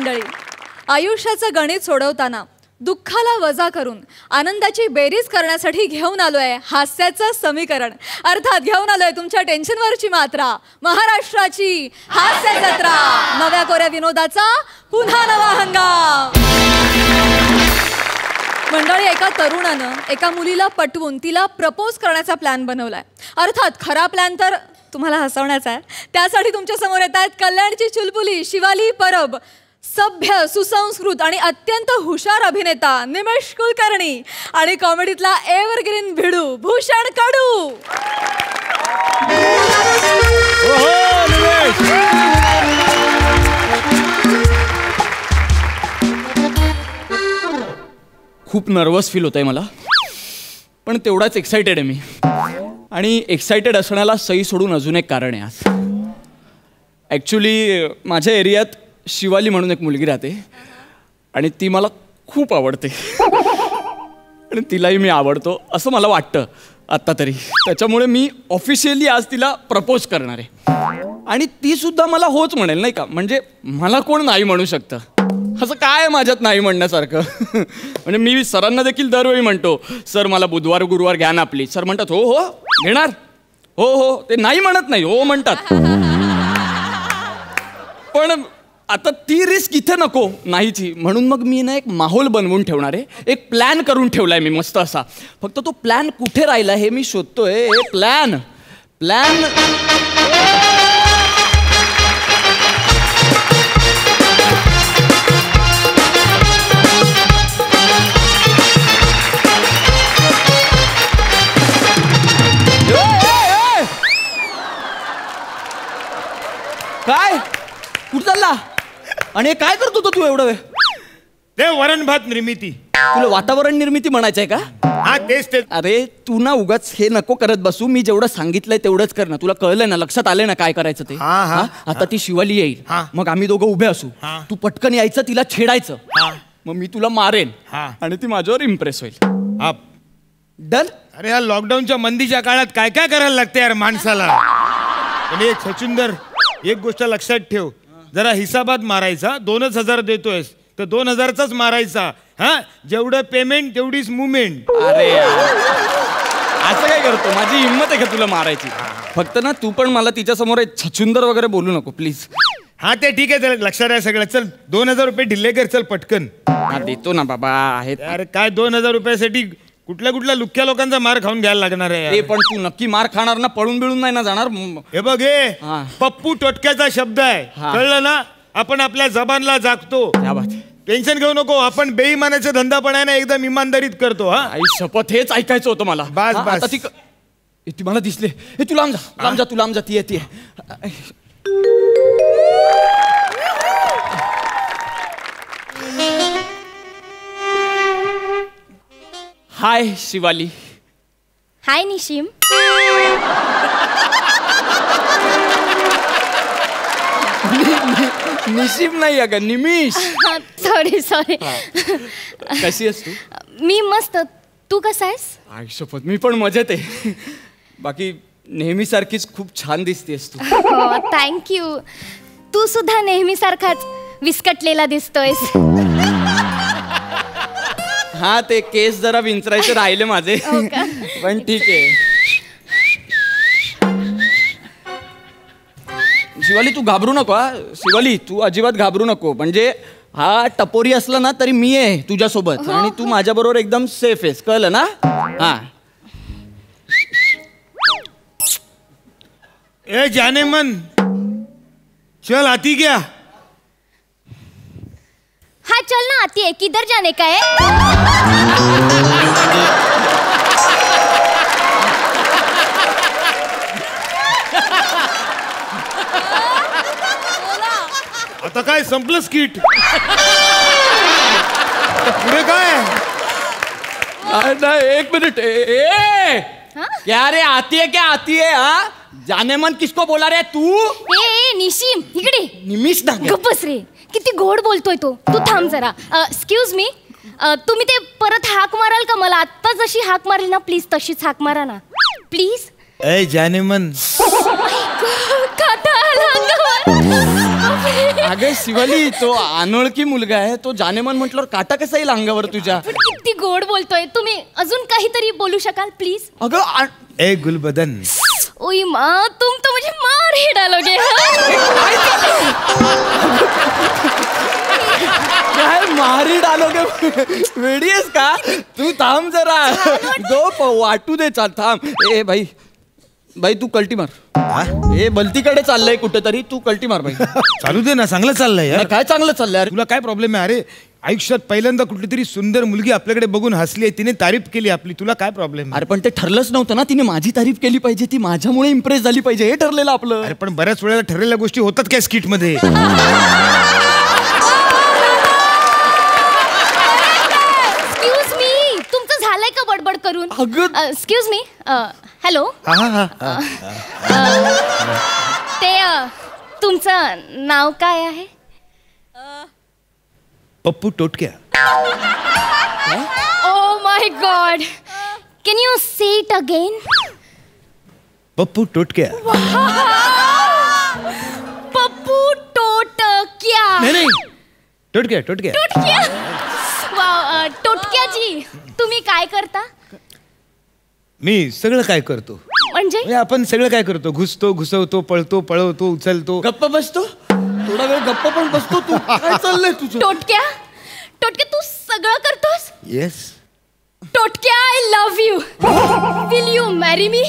मंडळी, आयुष्याचं गणित सोडवताना दुःखाला वजा करून आनंदाची बेरीज करण्यासाठी घेऊन आलोय हास्याचं समीकरण. अर्थात घेऊन आलोय तुमच्या टेन्शनवरची मात्रा, महाराष्ट्राची हास्य जत्रा. नव्या कोऱ्या विनोदाचा पुन्हा नवा हंगाम. मंडळी, एका तरुणानं एका मुलीला पटवून तिला प्रपोज करण्याचा प्लॅन बनवलाय. अर्थात खरा प्लॅन तर तुम्हाला हसवण्याचा आहे. त्यासाठी तुमच्या समोर येत आहेत कल्याणची चुलबुली शिवाली परब, सभ्य, सुसंस्कृत आणि अत्यंत हुशार अभिनेता निमेश कुलकर्णी आणि कॉमेडीतला एव्हरग्रीन भिडू भूषण कडू. खूप नर्वस फील होतंय मला, पण तेवढाच एक्साइटेड आहे मी. आणि एक्साइटेड असण्याला सही सोडून अजून एक कारण आहे आज. ॲक्च्युली माझ्या एरियात शिवाली म्हणून एक मुलगी राहते आणि ती मला खूप आवडते आणि तिलाही मी आवडतो असं मला वाटतं आत्ता तरी. त्याच्यामुळे मी ऑफिशियली आज तिला प्रपोज करणार आहे आणि ती सुद्धा मला होच म्हणेल, नाही का. म्हणजे मला कोण नाही म्हणू शकतं, असं काय माझ्यात नाही म्हणण्यासारखं. म्हणजे मी सरांना देखील दरवेळी म्हणतो, सर मला बुधवार गुरुवार घ्या ना आपली. सर म्हणतात हो हो घेणार, हो हो. ते नाही म्हणत नाही, हो म्हणतात. पण आता ती रिस्क इथे नको नाहीची, म्हणून मग मी ना एक माहोल बनवून ठेवणार आहे. एक प्लॅन करून ठेवलाय मी मस्त असा. फक्त तो प्लॅन कुठे राहिला हे मी शोधतोय. प्लॅन प्लॅन काय कुठं चालला आणि काय करतो तो तू एवढं वेळ? ते वरण भात निर्मिती. तुला वातावरण निर्मिती म्हणायचं आहे का? हा तेच तेच. अरे तू ना उगाच हे नको करत बसू. मी जेवढं सांगितलंय तेवढंच कर ना. तुला कळलंय ना, लक्षात आलंय ना काय करायचं ते? आता ती शिवाली येईल, मग आम्ही दोघं उभे असू. तू पटकन यायचं, तिला छेडायचं, मग मी तुला मारेन आणि ती माझ्यावर इम्प्रेस होईल. डन? अरे या लॉकडाऊनच्या मंदीच्या काळात काय काय करायला लागते यार माणसाला. आणि छचुंदर एक गोष्ट लक्षात ठेव, जरा हिसाबात मारायचा. 2,000 देतोयस तर 2,000चाच मारायचा. हा, जेवढं पेमेंट तेवढीच मुवमेंट. अरे असं काय करतो? माझी हिंमत आहे का तुला मारायची? फक्त ना तू पण मला तिच्या समोर छचुंदर वगैरे बोलू नको प्लीज. हा ते ठीक आहे, चल लक्षात आहे सगळं. चल 2,000 रुपये ढिल्ले कर, चल पटकन. देतो ना बाबा. आहेत अरे काय 2,000 रुपयासाठी कुठल्या लुक्क्या लोकांचा मार खाऊन घ्यायला लागणार आहे. पण तू नक्की मार खाणार ना? पळून बिळून नाही ना जाणार? हे बघ, हे पप्पू टोटक्याचा शब्द आहे, कळलं ना? आपण आपल्या जबानला जागतो. टेन्शन घेऊ नको. आपण बेईमानाचा धंदा पण आहे ना एकदम इमानदारीत करतो. हा आई शपथ, हेच ऐकायचं होतं मला. बस बस. आता ती मला दिसले. हे तू लांब जा, लांब जा, तू लांब जा. ती येते. हाय शिवाली. हाय निशिम. निशिम नाही अगं, निमिष. Sorry sorry. कशी आहेस तू? मी मस्त. तू कसा आहेस? आई शपथ, मी पण मजेत आहे. बाकी नेहमीसारखीच खूप छान दिसतेस तू. थँक्यू. तू सुद्धा नेहमीसारखाच विस्कटलेला दिसतोयस. हा, ते केस जरा विंचरायचे राहिले माझे. पण ठीक आहे. शिवाली तू घाबरू नको. हा शिवाली, तू अजिबात घाबरू नको. म्हणजे हा टपोरी असला ना तरी मी आहे तुझ्यासोबत आणि तू माझ्याबरोबर एकदम सेफ आहेस, कळलं ना? हा. ए जाने मन, चल आती क्या? हाँ चल ना आती है. किधर जाने का है? आता काय संपलं स्किट? पुढे काय? एक मिनिट. क्या रे, आती है क्या आती है? हा, जाने मन किसको बोला रे तू? ए निशिम, इकडे. निमिष ना. गप्प बस रे. किती गोड बोलतोय तो. तू थांब जरा. एक्सक्यूज मी, तुम्ही ते परत हाक माराल का मला? आत्ता जशी हाक मारली ना, प्लीज तशीच हाक मारा ना प्लीज. ए जाने मन. अगं शिवाली, तो अनोळखी मुलगा आहे, तो जानेमन म्हटल्यावर काटा कसा येईल अंगावर तुझ्या? पण किती गोड बोलतोय. तुम्ही अजून काहीतरी बोलू शकाल प्लीज? अगं ए गुलबदन, ओई माँ, तुम तो मुझे मार ही डालोगे. काय मारी डालोगे? वेडी आहेस का तू? थांब जरा, गो वाटू दे, चाल थांब. ए भाई भाई, तू कल्टी मार. हे बलतीकडे चाललंय कुठेतरी, तू कल्टी मार भाई. चालू दे ना, चांगलं चाललंय यार. काय चांगलं चाललंय अरे? तुला काय प्रॉब्लेम आहे? अरे आयुष्यात पहिल्यांदा कुठली तरी सुंदर मुलगी आपल्याकडे बघून हसली, तिने तारीफ केली आपली, तुला काय प्रॉब्लेम? अरे पण ते ठरलंच नव्हतं ना, तिने माझी तारीफ केली पाहिजे, ती माझ्यामुळे इम्प्रेस झाली पाहिजे, हे ठरलेलं आपलं. अरे पण बऱ्याच वेळेला ठरलेल्या गोष्टी होतात काय स्किट मध्ये? एक्सक्यूज मी, तुमचं झालंय का बडबड करून? अगं. Excuse me, hello. ते तुमचं नाव काय आहे? Pappu Totkya. Oh my god, can you say it again? Pappu Totkya. Pappu Totkya. नाही, टोटक्या टोटक्या. टोटक्या. वाव, टोटक्याजी, तुम्ही काय करता? मी सगळं काय करतो. म्हणजे आपण सगळं काय करतो, घुसतो, घुसवतो, पळतो, पळवतो, उचलतो. गप्प बसतो, थोडा वेळ गप्प पण बसतो. तू काय चाललंय तुझं? टोटक्या, टोटक्या तू सगळं करतोस? Yes. Totkya, I love you. Will you marry me?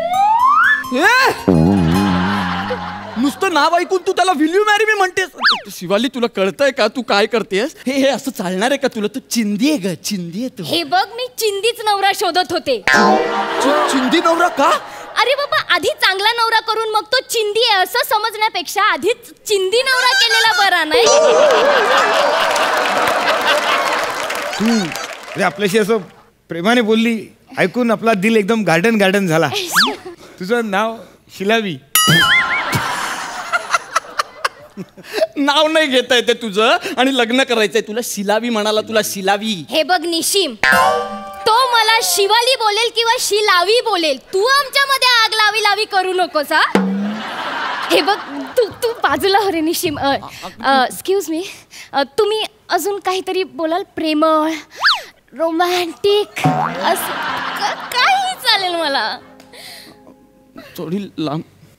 नुसतं नाव ऐकून तू त्याला विल यू मॅरी मी म्हणतेस? शिवाली, तुला कळतंय का तू काय करतेस? हे असं चालणार आहे का तुला? तू चिंदी आहे ग, चिंदी आहे तू. हे बघ, मी चिंदीच नवरा शोधत होते. चिंदी नवरा का? अरे बाबा, आधी चांगला नवरा करून मग तो चिंदी आहे असं समजण्यापेक्षा आधीच चिंदी नवरा केलेला बरा नाही? तू अरे आपल्याशी असं प्रेमाने बोलली, ऐकून आपला दिल एकदम गार्डन गार्डन झाला. तुझं नाव शिलावी. नाव नाही घेता येते तुझं, आणि लग्न करायचंय तुला. शिलावी म्हणाला तुला, शिलावी. हे बघ निशिम, तो मला शिवाली बोलेल किंवा शिलावी बोलेल, तू आमच्यामध्ये आग लावी लावी करू नकोस हा. हे बघ, तू तू बाजूला हो रे निशिम. एक्सक्यूज मी, तुम्ही अजून काहीतरी बोलाल? प्रेमळ, रोमॅन्टिक, असं काही चालेल मला. थोडी लांब.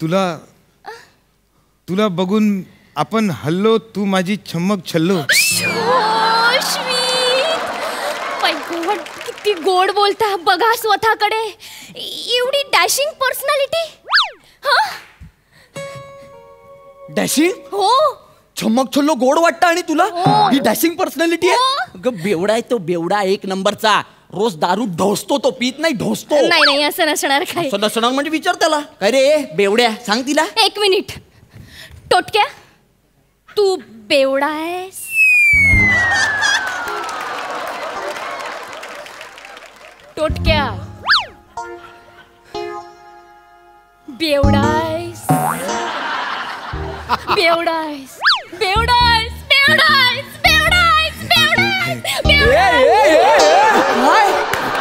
तुला बघून आपण हल्लो, तू माझी छम्मक छल्लो. किती गोड बोलता, बघा स्वतःकडे. एवढी डॅशिंग पर्सनॅलिटी. डॅशिंग? हो. छम्मक छल्लो गोड वाटतं आणि तुला हो. ही डॅशिंग पर्सनॅलिटी आहे? हो. अगं बेवडा आहे तो, बेवडा एक नंबरचा. रोज दारू ढोसतो तो, पीत नाही ढोसतो. नाही नाही, असं नसणार काय. असं नसणार म्हणजे विचार त्याला. काय रे बेवड्या, सांग तिला. एक मिनिट. टोटक्या, तू बेवडा आहेस? टोटक्या, बेवडा आहेस? बेवडा आहेस, बेवडा आहेस, बेवडा आहेस, बेवडा आहेस, बेवडा आहेस, बेवडा आहेस.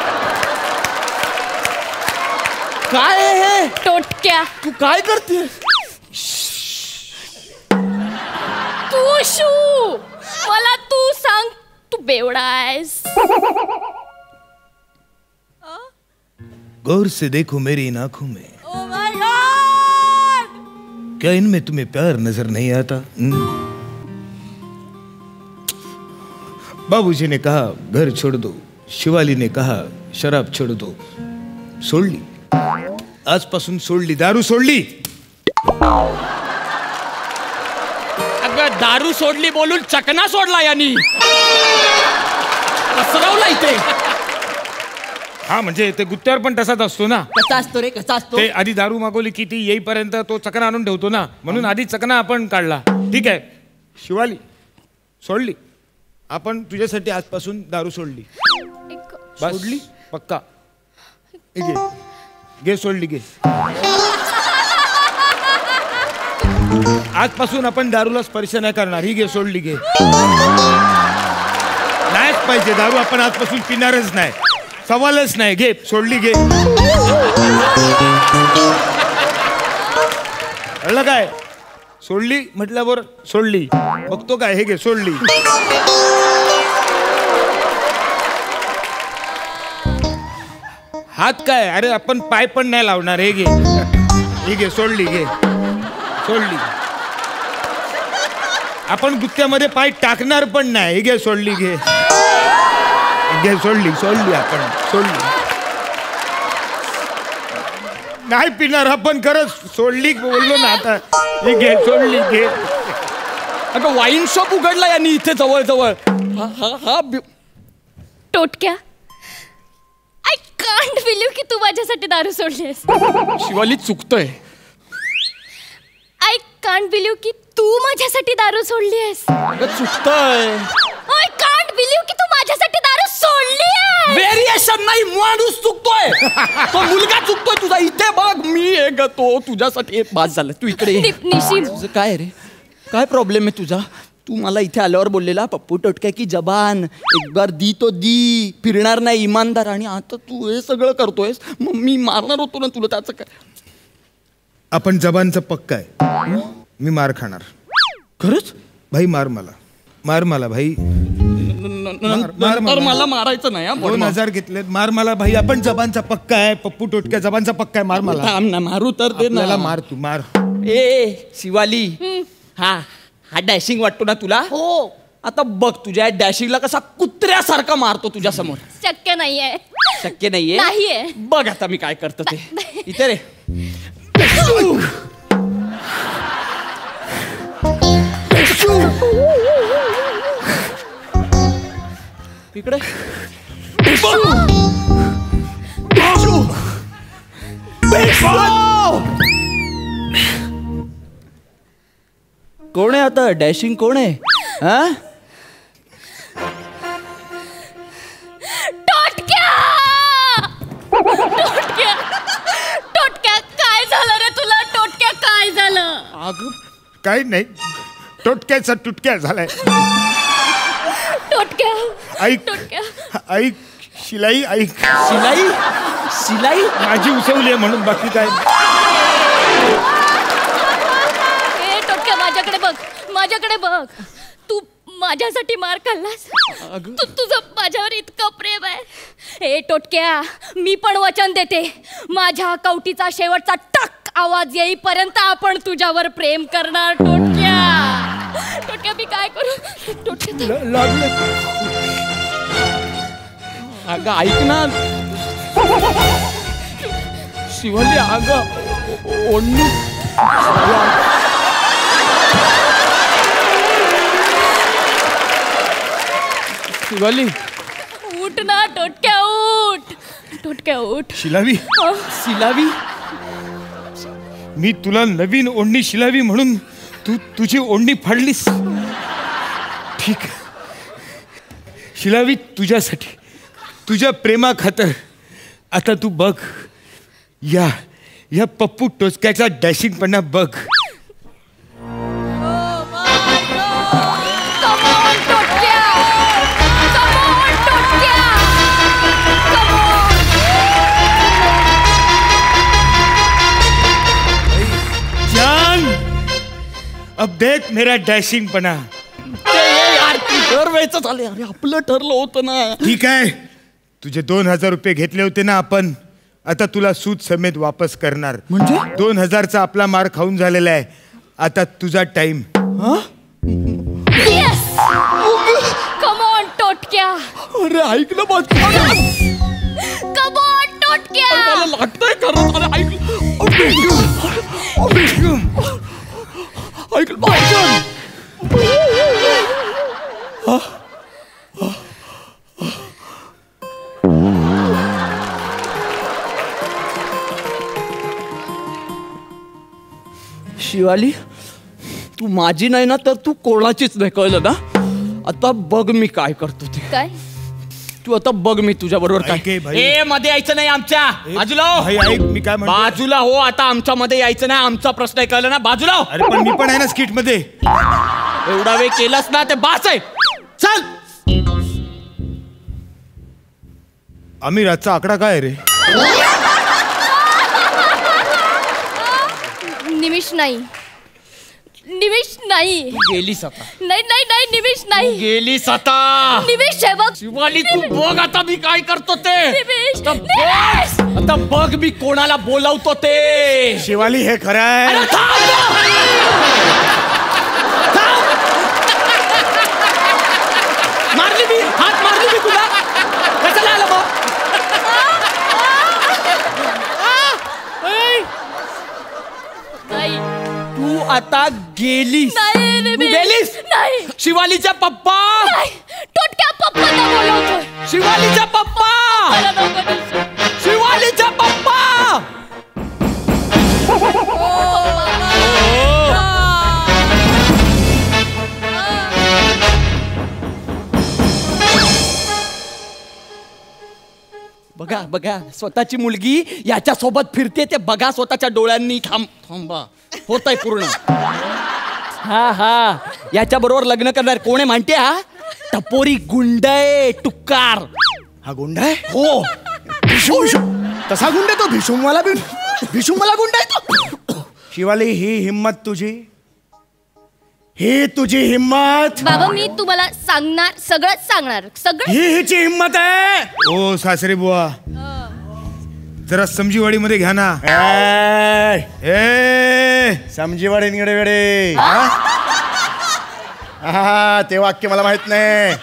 काय आहे हे? टोटक्या, तू काय करते? तू शू, मला तू सांग, तू बेवडा आहेस? गौर से देखो मेरी इन आंखों में, Oh my God! क्या इनमें तुम्हें प्यार नजर नहीं आता? बाबूजी ने कहा घर छोड़ दो, शिवाली ने कहा शराब छोड़ दो. सोडली, आजपासून सोडली, दारू सोडली. अगं दारू सोडली बोलून चकना सोडला यांनी. पसरवला इथे. हा म्हणजे ते गुत्त्यावर पण तसाच असतो ना. कसा असतो रे, कसा असतो? ते आधी दारू मागवली की ती येईपर्यंत तो चकना आणून ठेवतो ना, म्हणून आधी चकना आपण काढला. ठीक आहे, शिवाली सोडली, आपण तुझ्यासाठी आजपासून दारू सोडली. बस, सोडली पक्का. घे घे, सोडली, घे. आजपासून आपण दारूला स्पर्श नाही करणार. ही घे, सोडली, घे. नाहीच पाहिजे दारू, आपण आजपासून पिणारच नाही, सवालच नाही. घे, सोडली, घे. कळलं काय? सोडली म्हटल्यावर सोडली. बघतो काय, हे घे सोडली. हात काय, अरे आपण पाय पण नाही लावणार. हे घे, हे घे सोडली, घे सोडली. आपण गुत्त्यामध्ये पाय टाकणार पण नाही. हे घे सोडली, घे घे सोडली, सोडली आपण सोडली. नाही पिणार आपण, खरंच सोडली बोललो ना आता. हे घे सोडली, घे. अगं वाईन शॉप उघडला यांनी इथे जवळ जवळ. टोटक्या, आय कांट बिलीव की तू माझ्यासाठी दारू सोडलीस. शिवाली चुकतोय. आय कांट बिलीव की तू माझ्यासाठी दारू सोडलीस. अगं चुकतोय. आय कांट बिलीव की तू माझ्यासाठी दारू सोडलीस. व्हेरिएशन नाही, माणूस चुकतोय. तो मुलगा चुकतोय तुझा. इथे बघ, मी एक तो तुझ्यासाठी बास झालं. तू इकडे ये. निशिम, तुझं काय रे, काय प्रॉब्लेम आहे तुझा? तू मला इथे आल्यावर बोललेला पप्पू टोटक्या की जबान एक बार दी तो दी, फिरणार नाही, इमानदार. आणि आता तू हे सगळं करतोयस. मग मी मारणार होतो ना तुला, त्याचं काय? आपण जबानचं पक्का आहे. मी मार खाणार. खरंच भाई मार मला, मार मला भाई. नंतर मला मारायचं नाही हा. 2000 घेतलेत, मार मला भाई. आपण जबानचा पक्का आहे. पप्पू टोटक्या जबानचा पक्का आहे. मार मला. थांब ना, मारू तर दे ना. आपल्याला मार, तू मार. ए शिवाली, हा हा डॅशिंग वाटतो ना तुला? हो. आता बघ तुझ्या डॅशिंगला कसा कुत्र्यासारखा मारतो तुझ्या समोर. शक्य नाहीये. शक्य नाहीये. नाहीये. बघ आता मी काय करतो ते. इथे रे. इकडे कोण आहे आता? डॅशिंग कोण आहे? हा टोटक्या, टोटक्या, टोटक्या, काय झालं रे तुला? टोटक्या, काय झालं? अगं काही नाही, टोटक्याचा तुटक्या झालाय. टोटक्या, ऐक, टोटक्या. ऐक शिलाई, ऐक. शिलाई, शिलाई माझी उसवली आहे म्हणून, बाकी काय. ए टोटक्या, माझ्याकडे बघ, माझ्याकडे बघ. तू माझ्यासाठी मार खाल्लास. तुझं माझ्यावर इतकं प्रेम आहे. ए टोटक्या, मी पण वचन देते, माझ्या कवटीचा शेवटचा टक आवाज येईपर्यंत आपण तुझ्यावर प्रेम करणार. टोटक्या, टोटक्या, मी काय करू? टोटक्या, अगं ऐक ना शिवाली, अगं ओढणी. शिवाली उठ ना टोटक्या, उठ. टोटक्या उठ. शिलावी, शिलावी, मी तुला नवीन ओढणी शिलावी म्हणून तू तुझी ओढणी फाडलीस. ठीक आहे शिलावी, तुझ्यासाठी, तुझ्या प्रेमा खातर आता तू बघ, या पप्पू टोचक्याचा डॅशिंगपणा बघ. Come on, टोटक्या. Come on, टोटक्या. Come on. जान, अब देख मेरा डॅशिंगपणा. दरवेळेच झाले. अरे आपलं ठरलं होतं ना. ठीक आहे, तुझे 2000 रुपये घेतले होते ना आपण, आता तुला सूद समेत वापस करणार. म्हणजे 2000चा आपला मार खाऊन झालेला आहे. आता तुझा time. Yes. Come on, Totkya. अरे ऐक ना बघ. Come on, टोटक्या. मला लागतंय खरंच. अरे ऐक, ऐक शिवाली, तू माझी नाही ना, तर तू कोणाचीच नाही, कळलं ना? आता बघ मी काय करतो ते. काय? तू आता बघ मी तुझ्या बरोबर ऐक काय. हे भाई. ए मध्ये यायचं नाही आमच्या. बाजूला हो. भाई ऐक, मी काय म्हणतो. बाजूला हो. आता आमच्या मध्ये यायचं नाही. आमचा प्रश्न आहे, कळलं ना? बाजूला हो. अरे पण मी पण आहे ना स्किट मध्ये. एवढा वेळ केलास ना, ते बास आहे. चल. आमिराजचा आकडा काय रे? निमिष नाही, निमिष नाही. गेलीस आता. नाही नाही नाही निमिष नाही. गेलीस आता. निमिष आहे बघ. शिवाली तू बघ आता मी काय करतो ते. निमिष, आता बघ. आता बघ मी कोणाला बोलावतो ते. शिवाली हे खरं आहे. अरे थांब ना. मारली मी, हात मारली मी तुला. कशाला आलं मग? नाही. तू आता गेलीस. नाही तू निमिष. गेलीस. नाही. शिवालीचा पप्पा. नाही. टोटक्या पप्पाला बोलवतोय. शिवालीचा पप्पा. मला नको दिसू. शिवालीचा पप्पा. बघा बघा स्वतःची मुलगी याच्या सोबत फिरते ते बघा स्वतःच्या डोळ्यांनी. थांबा होतंय पूर्ण. हा हा याच्या बरोबर लग्न करणार कोण आहे माहितीये? हा टपोरी गुंड आहे, टुक्कार. हा गुंड आहे? हो. तसा गुंड आहे तो. भिशुमवाला भिशुमवाला गुंड आहे तो. शिवाली ही हिम्मत तुझी, ही तुझी हिम्मत. बाबा मी तुम्हाला सांगणार, सगळंच सांगणार, सगळं. ही हिची हिम्मत आहे. ओ सासरे बुवा, जरा समजीवाडीमध्ये घ्या ना. समजीवाडी निगडे वेडे. हा ते वाक्य मला माहित नाही.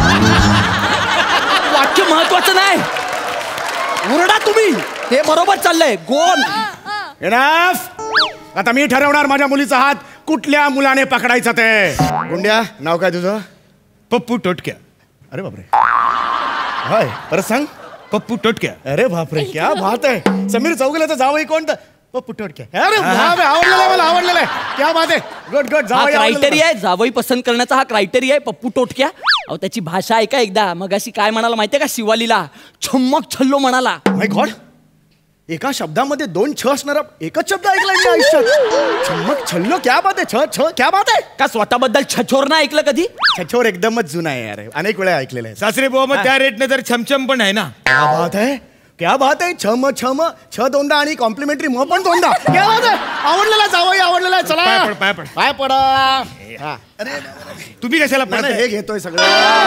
वाक्य महत्वाचं नाही. ओरडा तुम्ही. हे बरोबर चाललंय. गोल. एनाफ. आता मी ठरवणार माझ्या मुलीचा हात कुठल्या मुलाने पकडायचा ते. गुंड्या नाव काय तुझं? पप्पू टोटक्या. अरे बापरे. हाय परत सांग. पप्पू टोटक्या. अरे बापरे क्या बात आहे. समीर चौगुलेचं जावई कोणतं? पप्पू टोटक्या. अरे आवडलेलं आहे मला, आवडलेलं आहे. क्या बात आहे. Good good. हा जावई क्रायटेरिया आहे. जावई पसंत करण्याचा हा क्रायटेरिया आहे. पप्पू टोटक्या. अहो त्याची भाषा ऐका एकदा. मगाशी काय म्हणाला माहितीये का? शिवालीला छम्मक छल्लो म्हणाला. My god. एका शब्दामध्ये दोन छ असणारा एकच शब्द ऐकला मी आयुष्यात. छम्मक छल्लो. क्या बात आहे. छ छ क्या बात आहे. का स्वतःबद्दल छछोर ना ऐकलं कधी? छछोर एकदमच जुना आहे यार. अनेक वेळा ऐकलेलं आहे. सासरे बुवा मग त्या रेटने तर छमछम पण आहे ना. क्या बात आहे. क्या बात आहे. छम छम छ दोनदा आणि कॉम्प्लिमेंटरी म पण दोनदा. क्या बात आहे. आवडलेला जावई, आवडलेला आहे. चला पाय पड, पाय पड. पाय पडा. हा. अरे तुम्ही कशाला नाही, पडताय? हे घेतोय सगळं.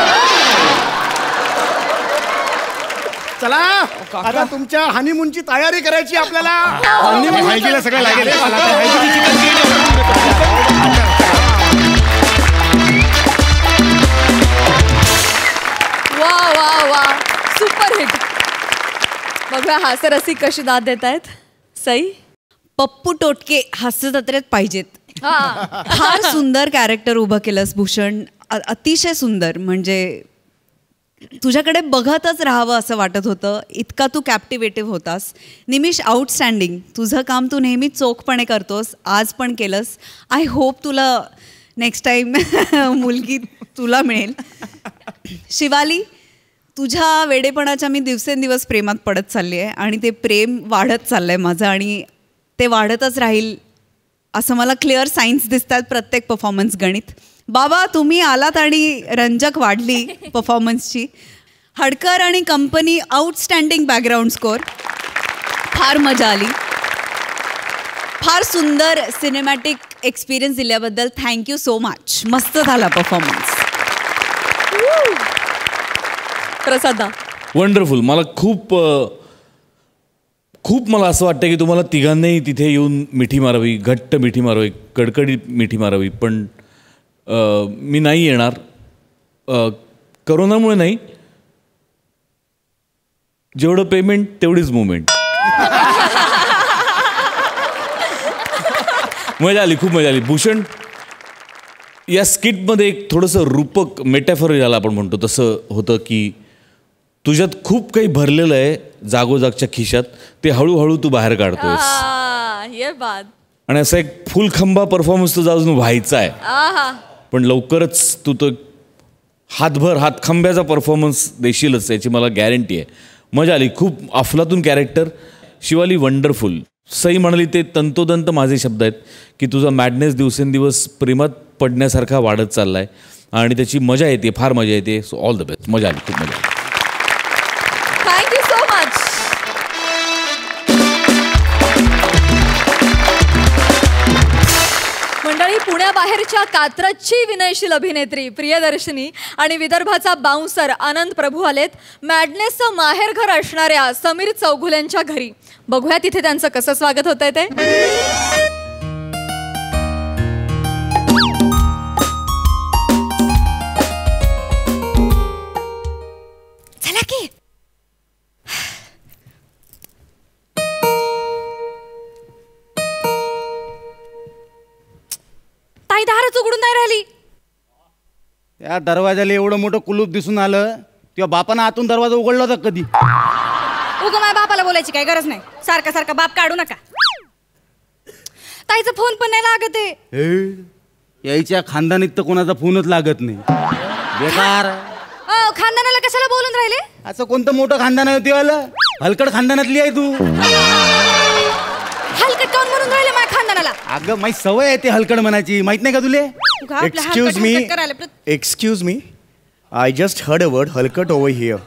चला आता तुमच्या हनीमूनची तयारी करायची आपल्याला. हळदीला सगळं लागेल. मला तर हळदीची चिकन वा वा वा सुपर हिट. बघूया हास्यरसिक कशी दाद देत आहेत. सई. पप्पू टोटके हास्य जत्रेत पाहिजेत. फार सुंदर कॅरेक्टर उभं केलंस भूषण. अतिशय सुंदर. म्हणजे तुझ्याकडे बघतच राहावं असं वाटत होतं. इतका तू कॅप्टिवेटिव्ह होतास. निमिष आउटस्टँडिंग. तुझं काम तू नेहमी चोखपणे करतोस. आज पण केलंस. आय होप तुला नेक्स्ट टाईम मुलगी तुला मिळेल. शिवाली तुझ्या वेडेपणाच्या मी दिवसेंदिवस प्रेमात पडत चालली आहे आणि ते प्रेम वाढत चाललं आहे माझं आणि ते वाढतच राहील असं मला क्लिअर सायन्स दिसतात प्रत्येक परफॉर्मन्स. गणित बाबा तुम्ही आलात आणि रंजक वाढली परफॉर्मन्सची. हडकर आणि कंपनी आउटस्टँडिंग बॅकग्राऊंड स्कोअर. फार मजा आली. फार सुंदर सिनेमॅटिक एक्सपिरियन्स दिल्याबद्दल थँक्यू सो मच. मस्त झाला परफॉर्मन्स. प्रसादा. वंडरफुल. मला खूप मला असं वाटतं की तुम्हाला तिघांनाही तिथे येऊन मिठी मारावी, घट्ट मिठी मारावी, कडकडीत मिठी मारावी. पण मी नाही येणार. करोनामुळे नाही. जेवढं पेमेंट तेवढीच मुवमेंट. मजा आली, खूप मजा आली. भूषण या स्किटमध्ये एक थोडंसं रूपक मेटॅफॉर ज्याला आपण म्हणतो तसं होतं की तुझ्यात खूप काही भरलेलं आहे जागोजागच्या खिशात. ते हळूहळू तू बाहेर काढतोयस. ये बात. आणि असा एक फुलखंबा परफॉर्मन्स तुझा अजून व्हायचा आहे. आहा. पण लवकरच तू तो हातखंब्याचा परफॉर्मन्स देशीलच याची मला गॅरंटी आहे. मजा आली. खूप अफलातून कॅरेक्टर. शिवाली वंडरफुल. सई म्हणाली ते तंतोतंत माझे शब्द आहेत की तुझा मॅडनेस दिवसेंदिवस प्रेमात पडण्यासारखा वाढत चालला आहे आणि त्याची मजा येते, फार मजा येते. So all the best. मजा आली, खूप मजा आली. Thank you so much. मंडळी पुण्याबाहेर घराबाहेरच्या कात्रजची विनयशील अभिनेत्री प्रियदर्शनी आणि विदर्भाचा बाउन्सर आनंद प्रभू आलेत मॅडनेसचं माहेरघर असणाऱ्या समीर चौघुल्यांच्या घरी. बघूया तिथे त्यांचं कसं स्वागत होतंय ते. चला की. ताई दारच उघडून नाही राहिली. त्या दरवाजाला एवढं मोठं कुलूप दिसून आलं तेव्हा बापानं आतून दरवाजा उघडला होता कधी? उगा माझ्या बापाला बोलायची काही गरज नाही. सारखा सारखा बाप काढू नका. ताईचा फोन पण नाही लागत आहे. यायच्या खानदानीत तर कोणाचा फोनच लागत नाही. बेकार. खानदानाला कशाला बोलून राहिले? असं कोणतं मोठं खानदान आहे तेव्हा? हलकड खानदानातली आहे तू. हलकट काऊन म्हणून राहिले माझ्या खानदानाला? अगं माझी सवय आहे ते हलकड म्हणायची, माहित नाही का तुले? Excuse me, excuse me, I just heard a word हलकट over here.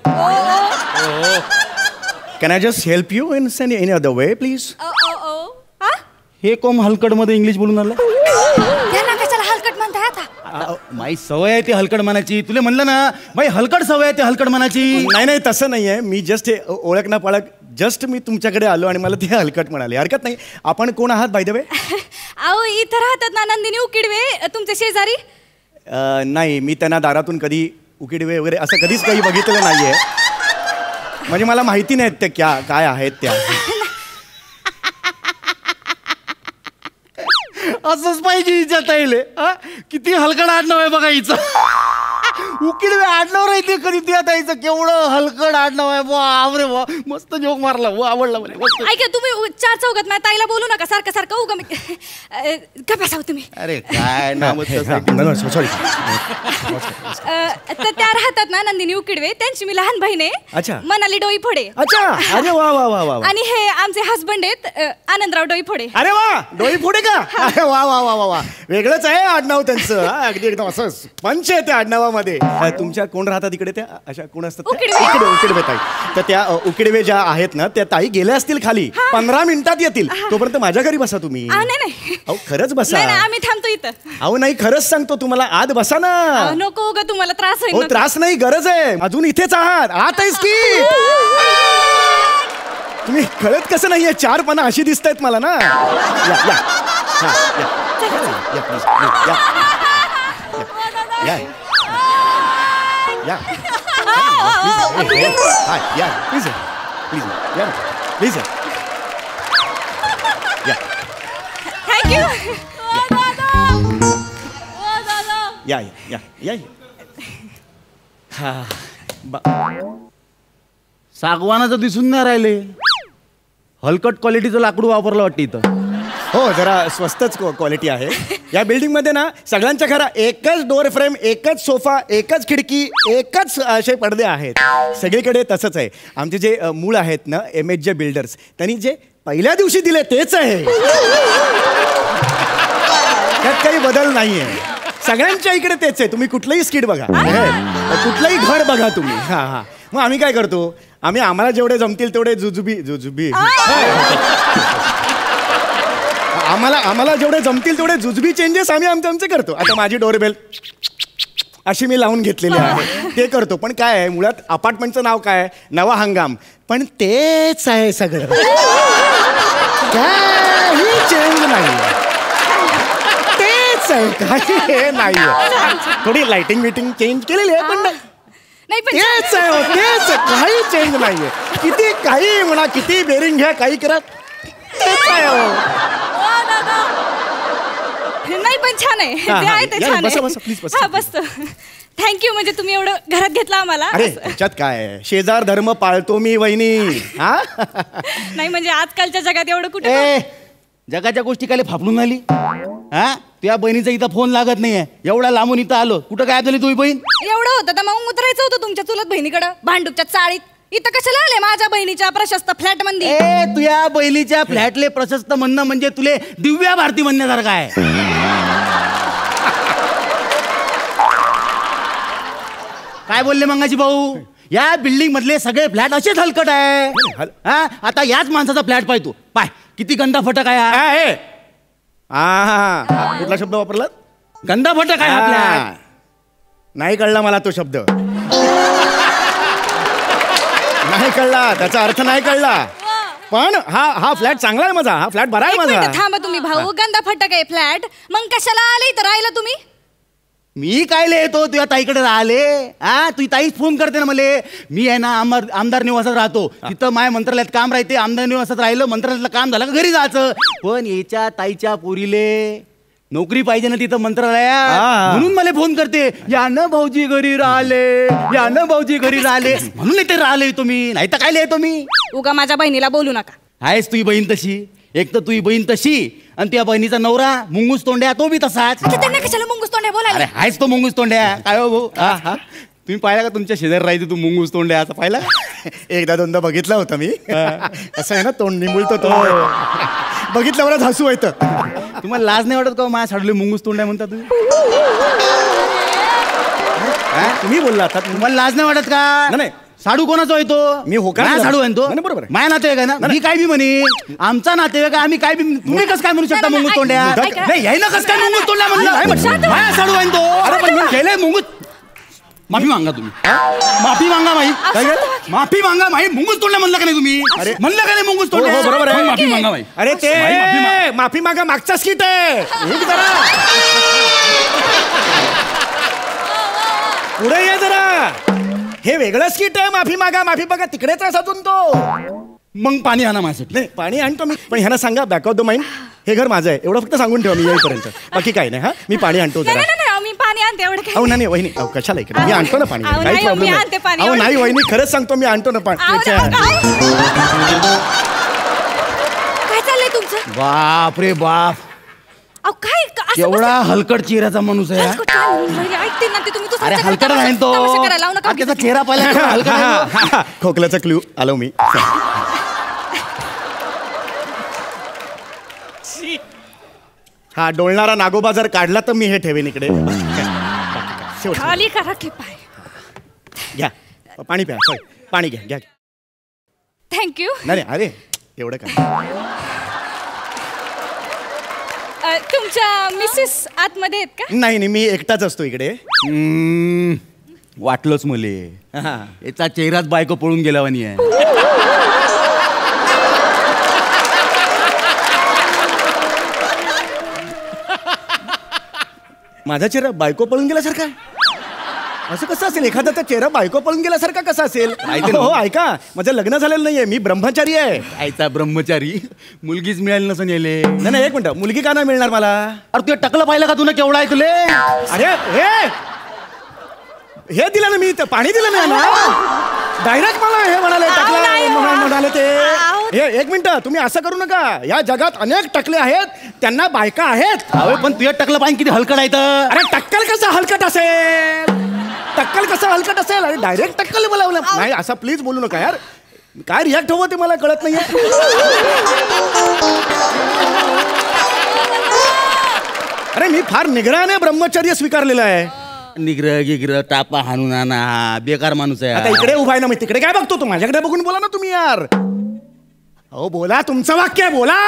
Can I just help you in any other way please? हे कोण हलकड मध्ये इंग्लिश बोलून आलं? त्यांना कशाला हलकट म्हणताय आता? माई सवय आहे ते हलकड म्हणायची. तुला म्हणलं ना माई हलकड सवय आहे ते हलकड म्हणायची. नाही नाही तसं नाही आहे. मी जस्ट ओळख ना पाळख जस्ट मी तुमच्याकडे आलो आणि मला ते हलकट म्हणाले. हरकत नाही. आपण कोण आहात बाय द वे? अहो इथं राहतात ना नंदिनी उकिडवे तुमचे शेजारी. नाही मी त्यांना दारातून कधी उकिडवे वगैरे असं कधीच काही बघितलेलं नाही आहे. म्हणजे मला माहिती नाहीत त्या काय आहेत त्या. असंच पाहिजे हिच्या ताईले. किती हलकड आडनाव आहे बघा हिचं. उकिडवे आडनाव राहते कधी त्या ताईचं. केवढं हलकड आडनाव आहे. बापरे वा, मस्त जोक मारला. आवडला मला. ऐका तुम्ही चार चौघात माझ्या ताईला बोलू नका सारखं सारखं. उगा का बसाव तुम्ही. अरे काय नाव सॉरी. तर त्या राहतात ना नंदिनी उकिडवे त्यांची मी लहान बहीण आहे. अच्छा. मनाली डोई फोडे. अच्छा. अरे वा वा वा वा. आणि हे आमचे हसबंड आहेत आनंदराव डोई फोडे. अरे वा डोई फोडे का? अरे वा वा वा वा. वेगळंच आहे आडनाव त्यांचं. अगदी एकदम असं पंच आहे त्या आडनावामध्ये. तुमच्या कोण राहतात इकडे त्या अशा कोण असतात? उकिडवे ताई. तर त्या उकिडवे ज्या आहेत ना त्या ताई गेल्या असतील खाली. 15 मिनिटात येतील. तोपर्यंत माझ्या घरी बसा तुम्ही. नाही अहो खरंच बसा. आम्ही थांबतो इथं. अहो नाही खरंच सांगतो तुम्हाला आत बसा ना. नको उगा तुम्हाला त्रास होईल. त्रास नाही गरज आहे. अजून इथेच आहात. आत आहेस की तुम्ही कळत कसं नाहीये? 4 पानं अशी दिसत आहेत मला ना. या या हा या प्लीज या या या प्लीज प्लीज या प्लीज या. थँक्यू. या या या. हा सागवानाचं दिसून नाही राहिले. हलकट क्वालिटीचं लाकूड वापरलं वाटतं इथं. हो जरा स्वस्तच क्वालिटी आहे. या बिल्डिंगमध्ये ना सगळ्यांच्या घरात एकच डोअर फ्रेम, एकच सोफा, एकच खिडकी, एकच असे पडदे आहेत. सगळीकडे तसंच आहे. आमचे जे मूळ आहेत ना MHJ बिल्डर्स त्यांनी जे पहिल्या दिवशी दिले तेच आहे. त्यात काही बदल नाही आहे. सगळ्यांच्या इकडे तेच आहे. तुम्ही कुठलंही स्किट बघा, कुठलंही घर बघा तुम्ही. हां हां. मग आम्ही काय करतो? आम्हाला जेवढे जमतील तेवढे जुजुबी आम्हाला जेवढे जमतील तेवढे जुजबी चेंजेस आम्ही आमचे करतो. आता माझी डोरबेल अशी मी लावून घेतलेली आहे ते करतो. पण काय आहे मुळात अपार्टमेंटचं नाव काय? नवा हंगाम. पण तेच आहे सगळं. काही चेंज नाही. तेच आहे. काही नाही. थोडी लाइटिंग विटिंग चेंज केलेली आहे पण तेच आहे. तेच काही चेंज नाहीये. किती काही म्हणा, किती बेरिंग घ्या, काही करा, तेच आहे. नाही पण छान आहे. ते आहे ते छान आहे. बसतो. थँक्यू. म्हणजे तुम्ही एवढं घरात घेतलं आम्हाला. अरे त्याच्यात काय शेजार धर्म पाळतो मी वहिनी. हा नाही म्हणजे आजकालच्या जगात एवढं कुठे जगाच्या गोष्टी काय फापलून आली. हा तुझ्या बहिणीचा इथं फोन लागत नाहीये. एवढा लांबून इथं आलो. कुठं काय झाली तुझी बहीण? एवढं होतं तर मग उतरायचं होतं तुमच्या चुलत बहिणीकडं भांडूपच्या चाळीत. इथं कशाला आले माझ्या बहिणीच्या प्रशस्त फ्लॅट मध्ये? तुझ्या बहिणीच्या फ्लॅटले प्रशस्त म्हणणं म्हणजे तुले दिव्या भारती म्हणण्यासारखं आहे. काय बोलले मंगाजी भाऊ? या बिल्डिंग मधले सगळे फ्लॅट असेच हलकट आहे. आता याच माणसाचा फ्लॅट पाय तू पाय किती गंदा फटक आहे. कुठला शब्द वापरला? गंदा फटक आहे आपल्या. नाही कळला मला तो शब्द. नाही कळला, त्याचा अर्थ नाही कळला. पण हा फ्लॅट चांगला आहे माझा. हा फ्लॅट बरा आहे एक माझा. मिनिट थांबा तुम्ही भाऊ. गंदा फटक आहे फ्लॅट, मग कशाला आले इथं राहिला तुम्ही? मी काय येतो तुझ्या ताईकडे राहिले. हा तुझी ताईच फोन करते ना मला. मी आहे ना आमदार निवासात राहतो. तिथं माय मंत्रालयात काम राहते. आमदार निवासात राहिलं, मंत्रालयातलं काम झालं का घरी जायचं. पण याच्या ताईच्या पोरीले नोकरी पाहिजे ना तिथं मंत्रालयात, म्हणून मला फोन करते. या न भाऊजी घरी राहिले, या न भाऊजी घरी राहिले, म्हणून इथे राहिले तुम्ही. नाही तर काय येतो मी. उगा माझ्या बहिणीला बोलू नका. आहेस तुझी बहीण तशी. एक तर तुझी बहीण तशी आणि त्या बहिणीचा नवरा मुंगूस तोंड्या, तो बी तसाच. आता त्यांना कशाला मुंगूस तोंड्या बोलायला? अरे हायच तो मुंगूस तोंड्या. काय हो भाऊ. हा तुम्ही पाहिला का तुमच्या शेजारी राहायचं तू मुंगूस तोंड्या असं पाहिला? एकदा दोनदा बघितला होता मी. असं आहे ना तोंड निमुळतो तो. बघितल्यावर हसू येतं. तुम्हाला लाज नाही वाटत का माझ्या साडले मुंगूस तोंड्या म्हणता तुम्ही? तुम्ही बोलला आता. तुम्हाला लाज नाही वाटत का? नाही साडू कोणाचा आहे तो? मी होकार माझा साडू आहे तो. नाही, बरोबर आहे. माझ्या नातेवाईक आहे ना. मी काय बी म्हणे आमचा नातेवाईक आहे, आम्ही काय बी. तुम्ही कसं काय म्हणू शकता नाही, मुंगूस तोंड्या? ऐका. नाही याय ना कसं काय मुंगूस तोंड्या म्हणलं. माझ्या साडू आहे तो. अरे पण मी केलंय मुंगूस. माफी मागा तुम्ही. माफी मागा माई. माफी मागा माई. मुंगूस तोंड्या म्हणलं का नाही तुम्ही? अरे म्हणलं का नाही मुंगूस तोंड्या? हो, बरोबर आहे. मग माफी मागा माई. अरे ते माफी मागा. माफी मागा मागचा स्किट आहे. एक जरा पुढे ये जरा. हे वेगळं स्किट आहे. माफी मागा माफी मागा तिकडेच आहे सजून तो. मग पाणी आणा माझ्यासाठी. नाही पाणी आणतो मी. पण ह्यांना सांगा बॅक ऑफ द माइंड हे घर माझं आहे एवढं फक्त सांगून ठेवा मी येईपर्यंत. बाकी काही नाही. हा मी पाणी आणतो जरा. नाही, मी पाणी आणते एवढं काय. अहो नाही वहिनी. अहो कशाला इकडे मी आणतो ना पाणी. अहो, काही नाही, प्रॉब्लेम मी आणते पाणी. नाही. अहो नाही वहिनी खरंच सांगतो मी आणतो ना पाणी. काय चाललंय तुमचं? बाप रे बाप. अहो काय असं एवढा हलकट चेहऱ्याचा माणूस आहे. ऐकते ना ते तुम्ही. अरे हलकट नाही तो. करायला लावू नका. त्याचा चेहरा पाहिला हलकट आहे तो. खोकल्याचा क्ल्यू आलो मी. हा डोलणारा नागोबा जर काढला तर मी हे ठेवेन इकडे. शेवट खाली करा की पाय. घ्या पाणी प्या. सॉरी पाणी घ्या घ्या. थँक्यू. नाही अरे एवढं काय. तुमच्या मिसेस आतमध्ये आहेत का? नाही नाही मी एकटाच असतो इकडे. वाटलंच मले. याचा चेहराच बायको पळून गेल्यावानी आहे. माझा चेहरा बायको पळून गेल्यासारखा. असं कसं असेल? एखाद्याचा चेहरा बायको पळून गेल्यासारखा कसा असेल? हो ऐका माझं लग्न झालेलं नाहीये. मी ब्रह्मचारी आहे. आयचा ब्रह्मचारी. मुलगीच मिळाली नसून येले. नाही एक मिनिट. मुलगी का नाही मिळणार मला? अरे तुझ्या टकलं पाहिलं का तुला केवढा आहे तुले? अरे हे दिलं ना मी. पाणी दिलं नाही ना. डायरेक्ट मला हे म्हणाले टकला म्हणाले ते. हे एक मिनिट तुम्ही असं करू नका. या जगात अनेक टकले आहेत त्यांना बायका आहेत. अरे पण तुझ्या टकलं पाहिजे किती हलकट आहे तर. अरे टक्कल कसं हलकट असेल? टक्कल कसं हलकट असेल? अरे डायरेक्ट टक्कल बोलावलं नाही. असं प्लीज बोलू नका यार. काय रिॲक्ट हवं ते मला कळत नाहीये. अरे मी फार निग्रहाने ब्रह्मचर्य स्वीकारलेलं आहे. निग्रह गिग्रह टापा हाणून आणा. बेकार माणूस आहे. आता इकडे उभा आहे ना मी. तिकडे काय बघतो? तू माझ्याकडे बघून बोला ना तुम्ही यार. अहो बोला तुमचं वाक्य आहे बोला.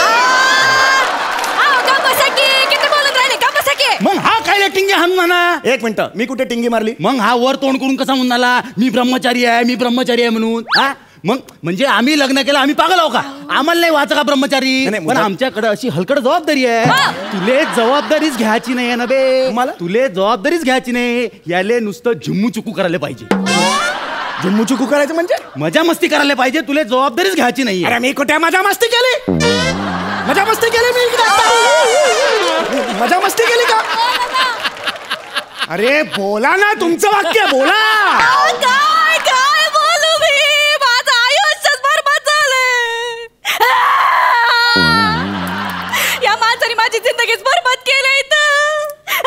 मग हा काय टिंगे हाणून आणा. एक मिनिट मी कुठे टिंगी मारली? मग हा वर तोंड करून कसा म्हणाला मी ब्रह्मचारी आहे मी ब्रह्मचारी आहे म्हणून. हा मग म्हणजे आम्ही लग्न केलं आम्ही पागल आहो का? आम्हाला नाही वाचा का ब्रह्मचारी? नाही, पण आमच्याकडे अशी हलकट जबाबदारी आहे. तुले जबाबदारीच घ्यायची नाही ना बे. मला? तुले जबाबदारीच घ्यायची नाही. याले नुसतं झुम्मू चुकू करायला पाहिजे. झुम्मू चुकू करायचं म्हणजे? मजा मस्ती करायला पाहिजे. तुले जबाबदारीच घ्यायची नाही. अरे मी कुठे मजा मस्ती केली? मजा मस्ती केली मी इकडे? मजा मस्ती केली का? अरे बोला ना तुमचं वाक्य बोला. काय बोलू मी? माझं आयुष्यच बरबाद झालंय. या माणसाने माझी जिंदगीच बरबाद केलं इथं.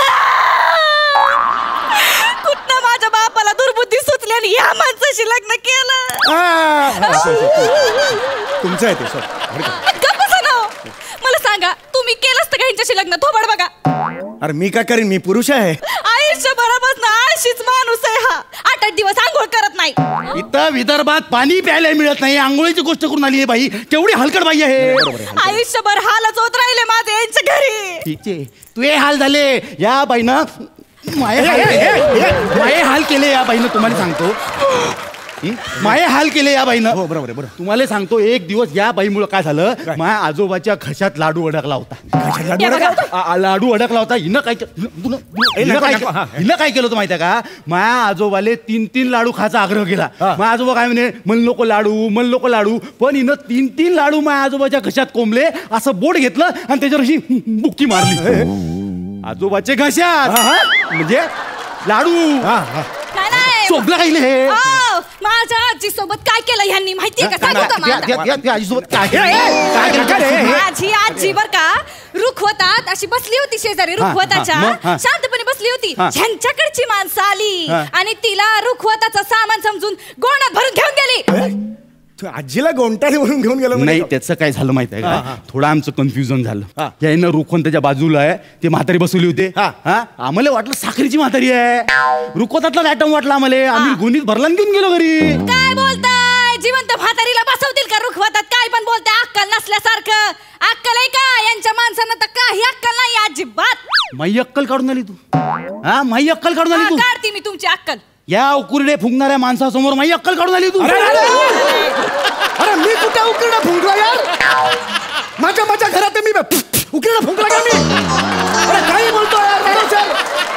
कुठनं माझ्या बापाला दुर्बुद्धी सुचली आणि या माणसाशी लग्न केलं. तुमचं आहे ते सर. मला सांगा तुम्ही केलं असतं का ह्यांच्याशी लग्न? थोबड बघा. अरे मी काय करीन? मी पुरुष आहे. आयुष्यभरापासून आळशीच माणूस आहे हा. 8 दिवस आंघोळ करत नाही. फक्त विदर्भात पाणी प्यायला मिळत नाही, आंघोळीची गोष्ट करून आली आहे बाई. केवढी हलकट बाई आहे. आयुष्यभर हालच होत राहिले माझे यांच्या घरी. ठीक आहे, तुझे हाल झाले या बाईनं. माये हाल केले या बाईनं, तुम्हाला सांगतो. माये हाल केले या बाईनं. हो बरोबर आहे. बरोबर, तुम्हाला सांगतो, एक दिवस या बाईमुळे काय झालं, माझ्या आजोबाच्या घशात लाडू अडकला होता. लाडू अडकला होता. हिनं काय केलं होतं माहिती आहे का? माझ्या आजोबाले 3 लाडू खायचा आग्रह केला. माझ्या आजोबा काय म्हणे, मन नको लाडू. पण हिनं 3 लाडू माझ्या आजोबाच्या घशात कोंबले, असं बोट घेतलं आणि त्याच्यावर अशी बुक्की मारली आजोबाच्या घशात. म्हणजे लाडू शोभला काही हे. माझ्या आजी सोबत काय केलं ह्यांनी माहितीये का? आजीसोबत काय माझी आजी बर का रुखवतात अशी बसली होती शेजारी रुखवताच्या, शांतपणे बसली होती. ह्यांच्याकडची माणसं आली आणि तिला रुखवताचं सामान समजून गोणात भरून घेऊन गेली. आजीला गोंटाने भरून घेऊन गेलो. नाही, त्याचं काय झालं माहिती आहे का? थोडं आमचं कन्फ्युजन झालं. यानं रुखवण त्याच्या बाजूला आहे, ते म्हातारी बसवली होते. आम्हाला वाटलं साखरेची म्हातारी आहे. रुखवतातला ॲटम वाटला आम्हाला. आम्ही गुणीत भरला घेऊन गेलो घरी. काय बोलताय? जिवंत म्हातारीला बसवतील का रुखवतात? काय पण बोलताय, अक्कल नसल्यासारखं. अक्कल आहे का यांच्या माणसांना? तर काही अक्कल नाही अजिबात. माई अक्कल काढून आली तू. माई अक्कल काढून आली तू. काढते मी तुमची अक्कल. या उकुरडे फुंकणाऱ्या माणसासमोर माई अक्कल काढून आली तू. अरे मी कुठे उकिरडा फुंकला यार? माझ्या घरात मी उकिरडा फुंकला का मी? अरे काही बोलतो यार.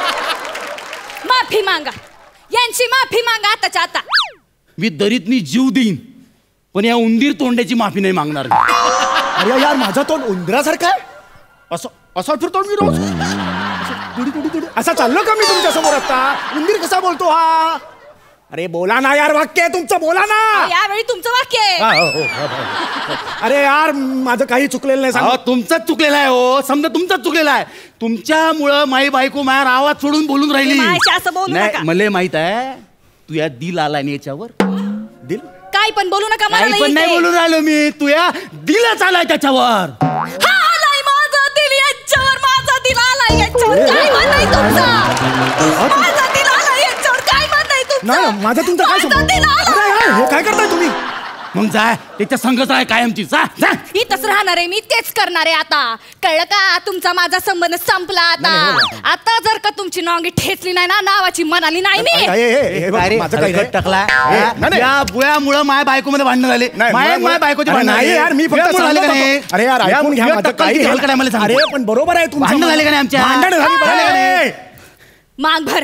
माफी मागा, यांची माफी मागा आताच्या आता. मी दरीतनी जीव देईन, पण या उंदीर तोंड्याची माफी नाही मागणार. अरे यार, माझा तोंड उंदरासारखा आहे. असं फिरतो मी रोज. असा चाललो का मी तुमच्या समोर? आता उंदीर कसा बोलतो हा? अरे बोला ना यार, वाक्य आहे तुमचं, बोला ना. यावेळी तुमचं वाक्य आहे. अरे यार, माझं काही चुकलेलं नाही. तुमचंच चुकलेलं आहे हो. समजा तुमचंच चुकलेलं आहे. तुमच्यामुळं माई बायको माझ्या आवाज सोडून बोलून राहिली. असं बोलू नका. मला माहित आहे तू या दिल आला नाही याच्यावर. दिल काय पण बोलू नका. काही पण नाही बोलून राहिलो मी. तू या दिलच आलाय त्याच्यावर. माझं दिल याच्यावर. माझा दिल आलाय याच्यावर. काय म्हणताय तुमचं? माझा दिल आलाय याच्यावर. काय म्हणताय तुमचं? नाही, माझा तुमचा काय संबंध? हे काय करताय तुम्ही? मग जाय त्याच्या संगच आहे कायमची. इथंच राहणार आहे मी, तेच करणार आहे आता. कळलं का? तुमचा माझा संबंध संपला आता. आता जर का तुमची नोंगी ठेचली नाही ना, नावाची म्हणाली नाही मी. टाकला या बुयामुळं माझ्या बायको मध्ये भांडण झाले. माझ्या बायकोचे नाही यार, मी फक्त अरे यार ऐकून घ्या माझं काही हलकट आहे मला सांग. अरे पण बरोबर आहे, तुमचं भांडण झाले का नाही? आमच्या भांडण झाली. माग भर.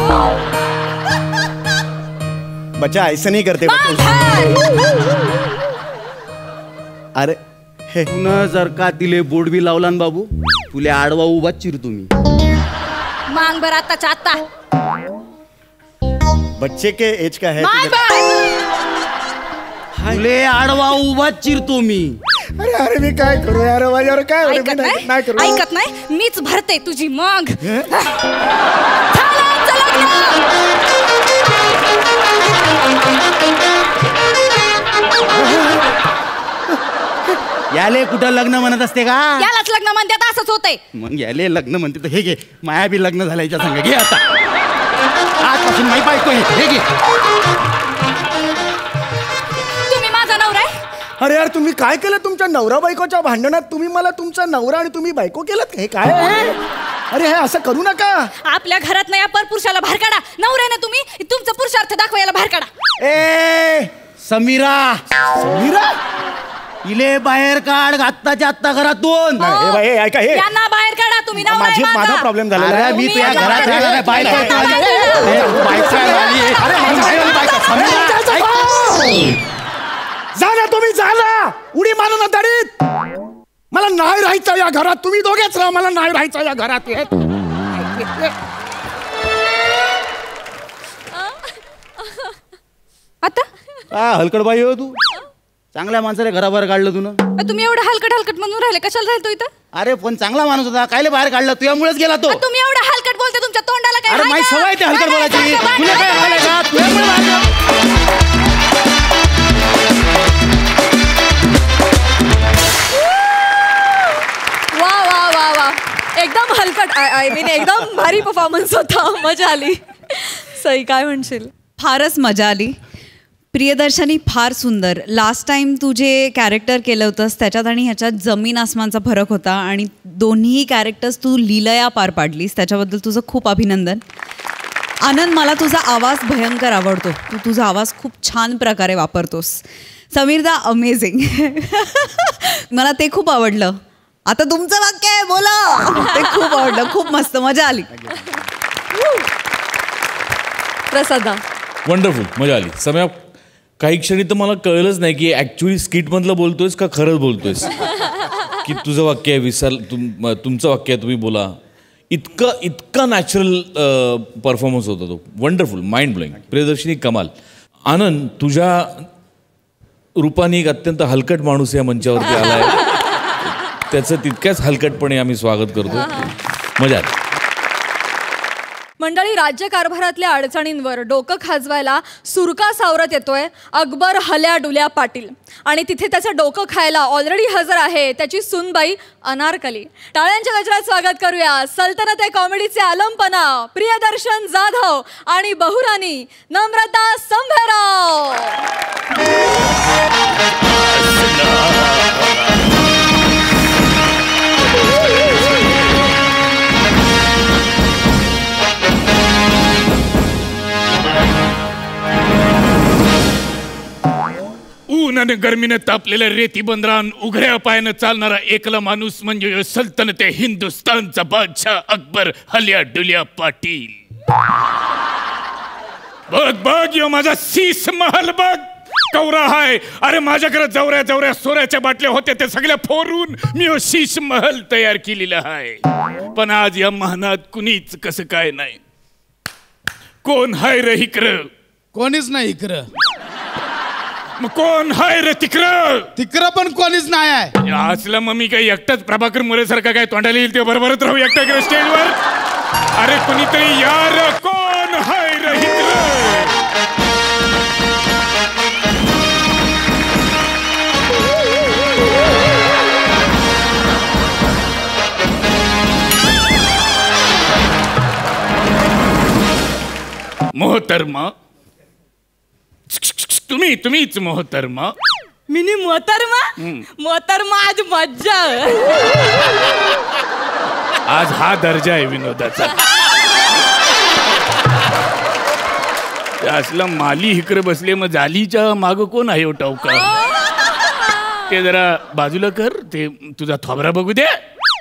बच्चा ऐसा नहीं करते. अरे पुन्हा जर का तिले बोर्ड बी लावला ना बाबू, तुले आडवा उभा चिरतो मी. मांग भर आताच्या आता. बच्चे के एज का है तुले आडवा उभा चिरतो मी. अरे अरे मी काय करू यार? माझ्यावर काय ऐकत नाही. मीच भरते तुझी मग. याले कुठं लग्न म्हणत असते का? यालाच लग्न म्हणतात. असंच होतंय. मग याले लग्न म्हणते तर हे घे, माया बी लग्न झाल्याच्या संग घे. आता आजपासून माई बायको हे घे. तुम्ही माझा नवरा आहे. अरे यार, तुम्ही काय केलं तुमच्या नवरा बायकोच्या भांडणात? तुम्ही मला तुमचा नवरा आणि तुम्ही बायको केलं हे काय? अरे हे असं करू नका. आपल्या घरात नाही परपुरुषाला बाहेर काढा. नवऱ्याने तुम्ही तुमचा पुरुषार्थ दाखवायला बाहेर काढा. ए समीरा, समीरा इले बाहेर काढ आत्ताच्या आत्ता घरातून. यांना बाहेर काढा. तुम्ही माझा प्रॉब्लेम झाला. मी तुझ्या घरात जा ना, तुम्ही जा ना. उडी मारू ना दडीत. मला नाही राहायचं या घरात. तुम्ही दोघेच राहा, मला नाही राहायचं या घरात. आता हलकट बाई हो तू. चांगल्या माणसाला घराबाहेर काढलं तुला. तुम्ही एवढं हलकट म्हणून राहिले. कशाला राहतो इथं? अरे पण चांगला माणूस होता, कायले बाहेर काढलं? तुझ्यामुळेच गेला तो. तुम्ही एवढं हलकट बोलते, तुमच्या तोंडाला काय? अरे माझी सवय ते हलकट बोलायची. तुला काय झालंय का? तुझ्यामुळे वा वा वा वा, एकदम हलकट. आय मीन एकदम भारी परफॉर्मन्स होता. मजा आली. सई काय म्हणशील? फारच मजा आली. प्रियदर्शनी फार सुंदर. लास्ट टाइम तू जे कॅरेक्टर केलं होतंस त्याच्यात आणि ह्याच्यात जमीन आसमानचा फरक होता आणि दोन्ही कॅरेक्टर्स तू लीलया पार पाडलीस, त्याच्याबद्दल तुझं खूप अभिनंदन. आनंद, मला तुझा आवाज भयंकर आवडतो. तू तुझा आवाज खूप छान प्रकारे वापरतोस. समीरदा अमेझिंग. मला ते खूप आवडलं. आता तुमचं वाक्य आहे, बोला. ते खूप आवडलं, खूप मस्त, मजा आली. प्रसादा. वंडरफुल, मजा आली. सम्या, काही क्षणी तर मला कळलंच नाही की ॲक्च्युली स्किटमधलं बोलतोयस का खरंच बोलतोयस. की तुझं वाक्य आहे, तुमचं वाक्य आहे, तुम्ही बोला. इतका नॅचरल परफॉर्मन्स होता तो. Wonderful, mind blowing. प्रियदर्शनी कमाल. आनंद, तुझ्या रूपाने एक अत्यंत हलकट माणूस या मंचावरती आलाय. त्याचं तितक्याच हलकटपणे आम्ही स्वागत करतो. मजा आली. मंडळी, राज्यकारभारातल्या अडचणींवर डोकं खाजवायला सुरका सावरत येतोय अकबर हल्या डुल्या पाटील. आणि तिथे त्याचं डोकं खायला ऑलरेडी हजर आहे त्याची सूनबाई अनारकली. टाळ्यांच्या गजरात स्वागत करूया सल्तनत ए कॉमेडीचे आलमपना प्रियदर्शन जाधव आणि बहुराणी नम्रता संभेराव. ऊन आणि गर्मीने तापलेल्या रेती बंदरान उघड्या पायानं चालणारा एकला माणूस म्हणजे सल्तनत हिंदुस्थानचा बादशाह अकबर हल्या डुल्या पाटील. बघ बघ, यो माझा शीश महल बघ, कवरा हाय. अरे माझ्याकडे जवऱ्या जवऱ्या सोऱ्याच्या बाटल्या होत्या, त्या सगळ्या फोडून मी यो शीश महल तयार केलेला आहे. पण आज या महानात कुणीच कसं काय नाही. कोण हाय रे इकडं? कोणीच नाही इकडं. मग कोण हाय रे तिकडं? तिकडं पण कोणीच नाही आहे. असलं मग मी काही एकटाच प्रभाकर मोरे सारखा काय तोंडाला येईल ते बरोबरच राहू एकटा इकडे स्टेजवर. अरे कोणीतरी यार, कोण हाय रे इकडं? मोहतरमा, तुम्हीच मोहतरमा. मिनी मोहतरमा. मोहतरमा, आज मज्जा. आज हा दर्जा आहे विनोदाचा. असला माली इकडे बसले, मग जालीच्या माग कोण आहे टवका? ते जरा बाजूला कर, ते तुझा थोबरा बघू दे.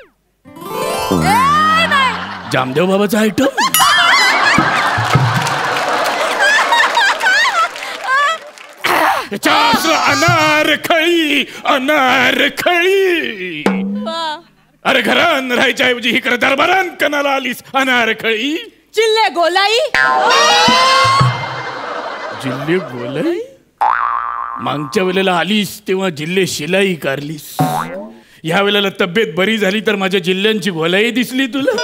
जामदेव बाबाचा आयटम. अनारखळी, अनारखळी. अरे घरान राहायच्या ऐवजी इकडे दरबारान कणाला आलीस अनारखळी. जिल्हे गोलाई. जिल्हे गोलाई? मागच्या वेळेला आलीस तेव्हा जिल्हे शिलाई कारलीस. ह्या वेळेला तब्येत बरी झाली तर माझ्या जिल्ह्यांची गोलाई दिसली तुला.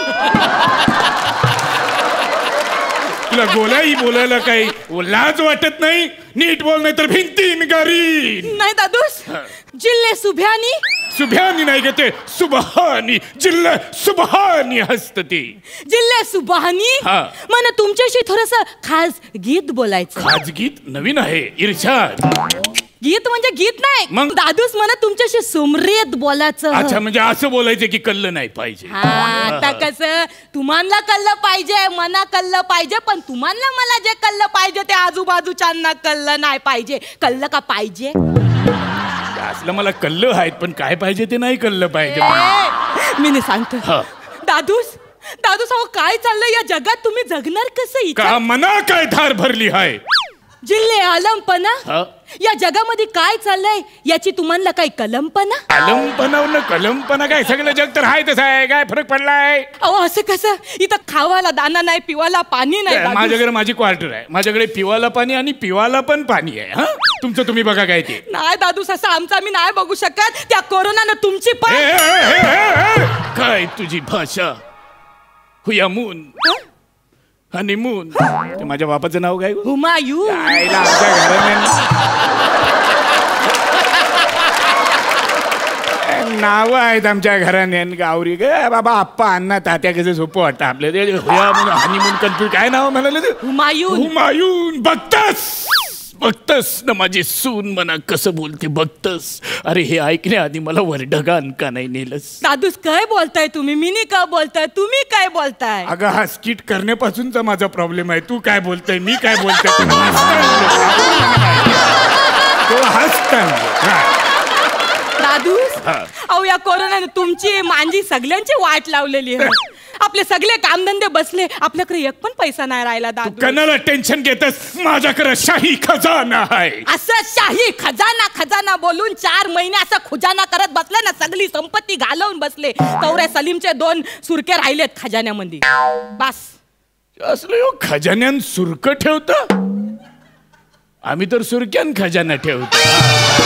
तुला गोलाई बोलायला काही लाज वाटत नाही? नीट बोल, नाही तर भिंतीन गारी. नाही दादूस, जिल्हे सुभ्यानी. सुभ्यानी नाही घेते, सुबहानी. जिल्हा सुबहानी हसते. जिल्हे सुबहानी. मन तुमच्याशी थोडस खास गीत बोलायचं. खास गीत नवीन आहे, इर्षाद. गीत म्हणजे गीत नाही मग दादूस, मला तुमच्याशी सुमरेत बोलायचं. अच्छा, म्हणजे असं बोलायचं की कल्लं नाही पाहिजे. आता कसं, तुम्हाला कल्लं पाहिजे, मना कल्लं पाहिजे, पण तुम्हाला मला जे कल्लं पाहिजे ते आजूबाजूच्यांना कल्लं नाही पाहिजे. कल्लं का पाहिजे? असलं मला कल्लं आहेत, पण काय पाहिजे ते नाही कल्लं पाहिजे. मी सांगतो दादूस. दादूस, अहो काय चाललंय या जगात? तुम्ही जगणार कसं? का मना काय धार भरली आहे? जिल्हे आलमपणा. या जगामध्ये काय चाललंय याची तुम्हाला काही कल्पना? आलमपणा कलमपणा काय, सगळं जग तर आहे तसं आहे. काय फरक पडलाय? अहो असं कसं? इथं खावाला दाना नाही, पिवाला पाणी नाही. माझ्याकडे माझी क्वार्टर आहे, माझ्याकडे पिवाला पाणी आणि पिवाला पण पाणी आहे. हा, तुमचं तुम्ही बघा काय ते. नाही दादूस, असं आमचं आम्ही नाही बघू शकत. त्या कोरोनानं तुमची पण. काय तुझी भाषा? हुयामून, हनीमून. ते माझ्या बापाचं नाव काय? हुमायून. नाव आहेत आमच्या घराने गावरी. ग बाबा, आप्पा, अण्णा, तात्या कसं सोपं वाटतं आपलं ते. हनीमून कन्फ्युज काय नाव म्हणाले ते? हुमायून. हुमायून. बघतास बघतस ना माझी सून मना कसं बोलते बघतस. अरे हे ऐकण्याआधी मला वरडगान का नाही नेलंस. दादूस काय बोलताय तुम्ही, मिनी का बोलताय, तुम्ही काय बोलताय. अगं हा स्किट करण्यापासूनचा माझा प्रॉब्लेम आहे. तू काय बोलताय मी काय बोलतोय तो हसताय. दादूस अहो या कोरोनाने तुमची माझी सगळ्यांची वाट लावलेली आहे. आपले सगळे कामधंदे बसले, आपल्याकडे एक पण पैसा नाही राहिला. दादू कणाला टेन्शन घेतस, माझ्याकडे शाही खजाना आहे. असं शाही खजाना खजाना बोलून 4 महिने असं खुजाना करत बसले ना, सगळी संपत्ती घालवून बसले. कवरे सलीमचे 2 सुरके राहिलेत खजान्यामध्ये. बस असलं खजान्यान सुरक ठेवता. आम्ही तर सुरक्यान खजाना ठेवतो.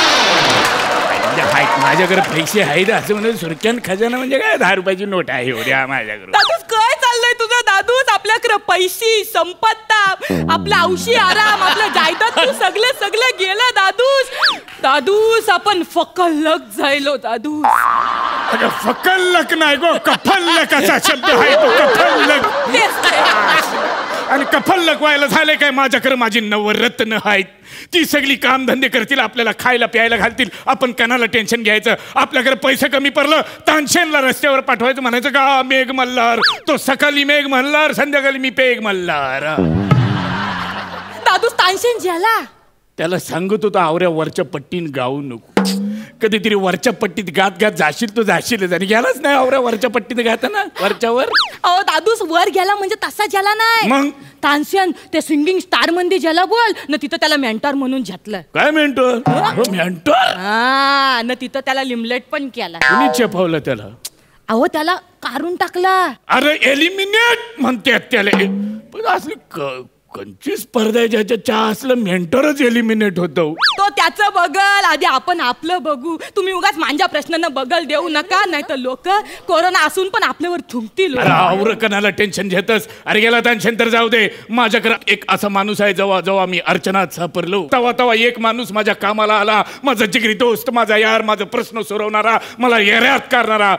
माझ्याकडे पैसे आहेत असं म्हणजे सुरक्यान खजाना म्हणजे काय 10 रुपयाची नोट आहे एवढ्या माझ्याकडे. दादूस काय चाललंय तुझं. दादूस आपल्याकडे पैसे संपत्ता, आपला औशी आराम, आपलं जायदाद तू सगळे गेलं. दादूस आपण फकल्लक जायलो. दादूस अगं फकल्लक नाही गो, कफल्लक असा शब्द आहे तो. कफल्लक आणि कफल्लक व्हायला झाले काय. माझ्याकडे माझी नवरत्न आहेत. ती सगळी कामधंदे करतील, आपल्याला खायला प्यायला घालतील. आपण कणाला टेन्शन घ्यायचं. आपल्याकडे पैसे कमी पडलं तानशेनला रस्त्यावर पाठवायचं, म्हणायचं का मेघ मल्हार. तो सकाळी मेघ मल्हार, संध्याकाळी मी पेघ मल्हार. दादूस तानशेन ज्याला त्याला सांगत होता आवऱ्या वरच्या पट्टीन गाऊ नको. कधीतरी वरच्या पट्टीत गात गात जाशील तो जाशीलच. आणि गेलाच नाही आवऱ्या वरच्या पट्टीत गाताना वरच्यावर. अहो दादूस वर गेला म्हणजे तसा ज्याला नाही. मग तानसेन ते सिंगिंग स्टार मध्ये ज्याला बोल न तिथं त्याला मेंटॉर म्हणून घेतलं. काय मेंटॉर. मेंटॉर हा न तिथं त्याला लिमलेट पण केला. कुणी चेपवलं त्याला. अहो त्याला काढून टाकला. अरे एलिमिनेट म्हणतात त्याला. पण असली कंची स्पर्धा ज्याच्या चहा असलं मेंटॉरच एलिमिनेट होतो. तो त्याचं बघल आधी, आपण आपलं बघू. तुम्ही उगाच माझ्या प्रश्नांना बघल देऊ नका, नाही तर लोक कोरोना असून पण आपल्यावर थुंकतील. अरे कणाला टेन्शन घेतस. अरे गेला टेन्शन तर जाऊ दे. माझ्याकडे एक असा माणूस आहे, जेव्हा जेव्हा मी अर्चनात सापडलो तेव्हा एक माणूस माझ्या कामाला आला. माझा जिगरी दोस्त, माझा यार, माझा प्रश्न सोडवणारा, मला येऱ्यात करणारा.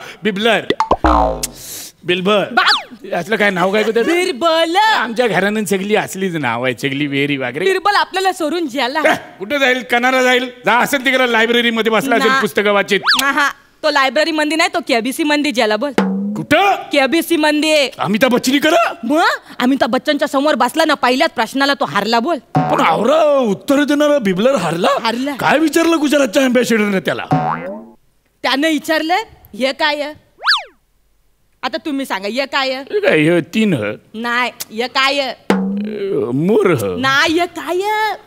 बिलबर असलं काय नाव काय होतं. बिरबल. आमच्या घरानं सगळी असलीच नाव आहे, सगळी वेरी वगैरे. बिरबल आपल्याला सोडून ज्याला कुठे जाईल. कणाला जाईल. जा असेल तिकडे लायब्ररी मध्ये बसला असेल पुस्तकं वाचित. तो लायब्ररी मध्ये नाही, तो केबीसी मध्ये ज्याला बोल. कुठं. केबीसी मध्ये. अमिताभ बच्चन करा. मग अमिताभ बच्चनच्या समोर बसला ना, पहिल्याच प्रश्नाला तो हारला. बोल. पण आवरा उत्तर देणारा बिबलर हारला. काय विचारलं गुजरातच्या अँबॅसेडरने त्याला. त्यानं विचारलं हे काय. आता तुम्ही सांगा हे काय. 3 नाही हे काय. मूर नाही हे काय.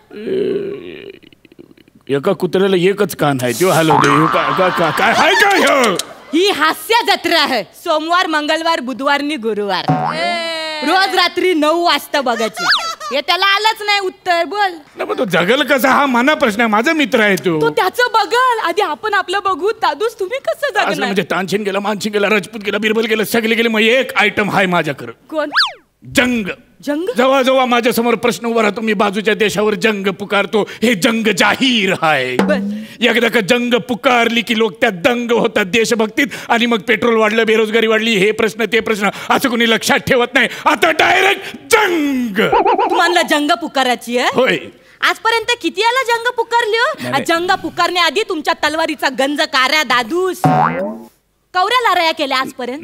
एका कुत्र्याला एकच कान आहे तो हलवतो. काय हाय काय. ही हास्य जत्रा आहे. सोमवार मंगळवार बुधवार आणि गुरुवार रोज रात्री 9 वाजता बघायची. हे त्याला आलंच नाही उत्तर. बोल. तो जगल कसा हा मना प्रश्न आहे. माझा मित्र आहे तो त्याचं बघल आधी, आपण आपलं बघू. दादूस तुम्ही कसं जगणार. म्हणजे तानसेन गेला, मानसिंग गेला, राजपूत गेला, बिरबल गेला, सगळे गेले. मग एक आयटम आहे माझ्याकडे. कोण. जंग. जंग. जेव्हा जेव्हा माझ्या समोर प्रश्न उभा राहतो मी बाजूच्या देशावर जंग पुकारतो. हे जंग जाहीर आहे. एकदा का जंग पुकारली की लोक त्या दंग होतात देशभक्तीत. आणि मग पेट्रोल वाढलं, बेरोजगारी वाढली, हे प्रश्न ते प्रश्न असं कोणी लक्षात ठेवत नाही. आता डायरेक्ट जंग. तुम्हाला जंग पुकारायची आहे. होय. आजपर्यंत किती याला जंग पुकारली हो. जंग पुकारण्याआधी तुमच्या तलवारीचा गंज कार्या. दादूस कवऱ्या लढाया केल्या आजपर्यंत.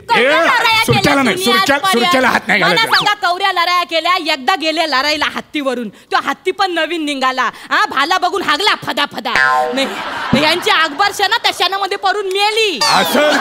सुरच्याला हात नाही घालायचा. सांगा कवऱ्या लढाया केल्या. एकदा गेले लढाईला हत्तीवरून. तो हत्ती पण नवीन निघाला. भाला बघून हागला फदा फदा. यांची अकबर शेना त्या शेणामध्ये पडून मेली. असल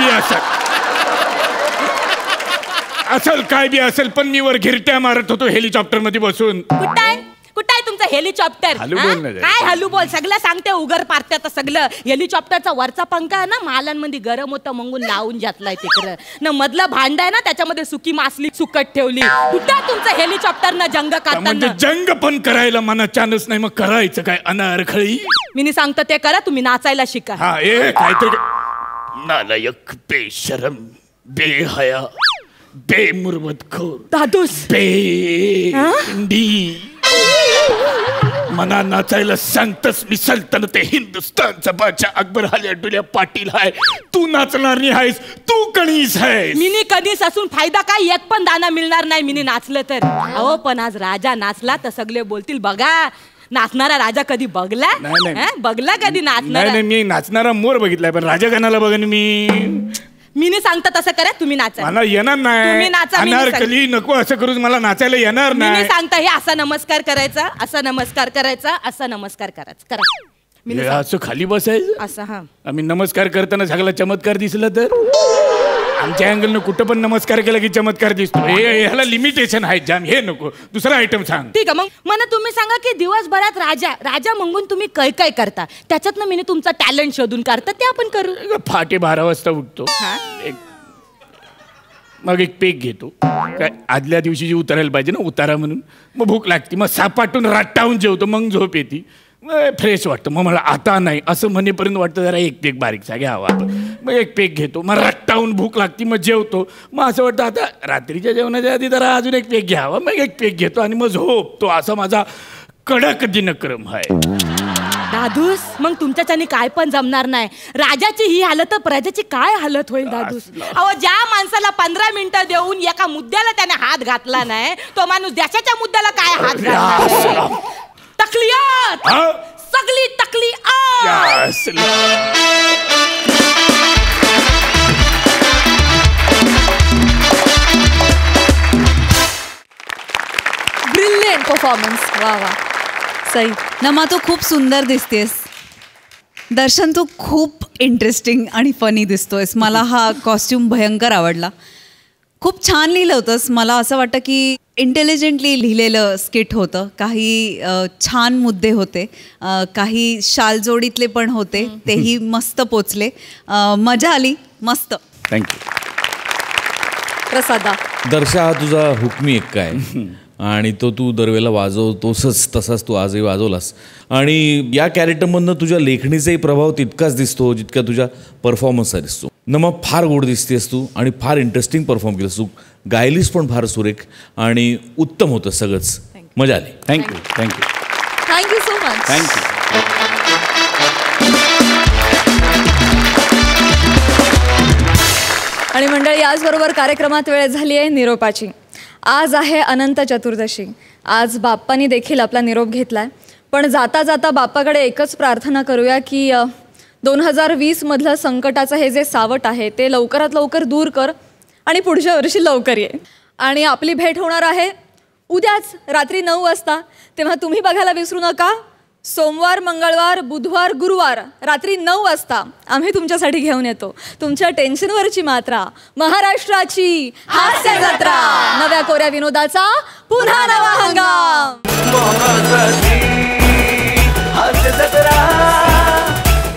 काय बी असेल पण मी वर घिरट्या मारत होतो हेलिकॉप्टर मध्ये बसून. कुठं आहे तुमचं हेलिकॉप्टर. काय हलू बोल. सगळं सांगते उगर पारत्यात सगळं. हेलिकॉप्टरचा वरचा पंखा आहे ना मालांमध्ये गरम होतं म्हणून लावून घातलाय तिकडं. न मधलं भांड आहे ना त्याच्यामध्ये सुकी मासली सुकट ठेवली. कुठं तुमचं हेलिकॉप्टर ना जंग करताना. जंग पण करायला मना चान्स नाही. मग करायचं काय अनारखळी. मी सांगतो ते करा. तुम्ही नाचायला शिका. हा काहीतरी नालायक, बेशरम, बेहया, बेमुरवतखोर, दादूस, बेंडी. मना नाचायला सांगतस मी सल्तनत हिंदुस्तानचा बादशाह अकबर हाल्या पाटील आहे. तू नाचणार नाही आहेस, तू कणीस आहेस. मिनी कधीच असून फायदा काय, एक पण दाना मिळणार नाही मिनी नाचलं तर. अहो पण आज राजा नाचला तर सगळे बोलतील बघा नाचणारा राजा कधी बघला. बघला कधी नाचणार. नाही मी नाचणारा मोर बघितलाय पण राजा गाण्याला बघन मी नाही सांगता तसं करा, तुम्ही नाचा. मला येणार नाही. अनारकली नको असं करू, मला नाचायला येणार नाही. सांगता हे असा नमस्कार करायचा, असा नमस्कार करायचा, असा नमस्कार करायचा. करा असं खाली बसायचं असं. हा आम्ही नमस्कार करताना सगळा चमत्कार दिसला तर आमच्या अँगलनं कुठं पण नमस्कार केला की चमत्कार दिसतो. ह्याला लिमिटेशन आहे जाम, हे नको. दुसरा आयटम सांग. ठीक आहे मग मला तुम्ही सांगा की दिवसभरात राजा मंगून तुम्ही काय काय करता, त्याच्यातनं मी तुमचा टॅलेंट शोधून काढता, ते आपण करू. फाटे 12 वाजता उठतो, मग एक पेक घेतो. काय आदल्या दिवशी उतरायला पाहिजे ना उतारा म्हणून. मग भूक लागते, मग सापाटून राट्टावून जेवतो, मग झोप येते, फ्रेश वाटतं. मग मला आता नाही असं म्हणेपर्यंत वाटतं जरा एक पेक बारीकसा घ्यावा आपण. मग एक पेक घेतो, मग रट्टावून भूक लागती, मग जेवतो. मग असं वाटतं आता रात्रीच्या जेवणाच्या आधी जरा अजून एक पेक घ्यावा, मग एक पेक घेतो आणि मग झोपतो. असा माझा कडक दिनक्रम आहे. दादूस मग तुमच्याच्याने काय पण जमणार नाही. राजाची ही हालत तर प्रजाची काय हालत होईल दादूस. अहो ज्या माणसाला 15 मिनिटं देऊन एका मुद्द्याला त्याने हात घातला नाही, तो माणूस देशाच्या मुद्द्याला काय हात घातला. तकलियात सगळी तकलियात. Brilliant performance. वा वा सई. नमा तू खूप सुंदर दिसतेस. दर्शन तू खूप इंटरेस्टिंग आणि फनी दिसतोयस. मला हा कॉस्ट्युम भयंकर आवडला. खूप छान लिहिलं होतंस. मला असं वाटतं की इंटेलिजंटली लिहिलेलं स्किट होतं. काही छान मुद्दे होते, काही शालजोडीतले पण होते, तेही मस्त पोचले. मजा आली. मस्त. थँक्यू. प्रसादा. दर्शा हा तुझा हुकमी एक काय आणि तो तू दरवेळेला वाजवतोसच, तसाच तू आजही वाजवलास. आणि या कॅरेक्टरमधनं तुझ्या लेखणीचाही प्रभाव तितकाच दिसतो जितका तुझ्या परफॉर्मन्सचा दिसतो. मग फार गोड दिसतेस तू आणि फार इंटरेस्टिंग परफॉर्म केलंस तू. गायलीस पण फार सुरेख आणि उत्तम होतं सगळंच. मजा आली. Thank you. Thank you so much. Thank you. आणि मंडळी याचबरोबर कार्यक्रमात वेळ झाली आहे निरोपाची. आज आहे अनंत चतुर्दशी. आज बाप्पानी देखील आपला निरोप घेतलाय. पण जाता जाता बाप्पाकडे एकच प्रार्थना करूया की 2020मधलं संकटाचं हे जे सावट आहे ते लवकरात लवकर दूर कर आणि पुढच्या वर्षी लवकर ये. आणि आपली भेट होणार आहे उद्याच रात्री 9 वाजता. तेव्हा तुम्ही बघायला विसरू नका. सोमवार, मंगळवार, बुधवार, गुरुवार रात्री 9 वाजता आम्ही तुमच्यासाठी घेऊन येतो तुमच्या टेन्शनवरची मात्रा. महाराष्ट्राची हास्य जत्रा. नव्या कोऱ्या विनोदाचा पुन्हा नवा हंगाम.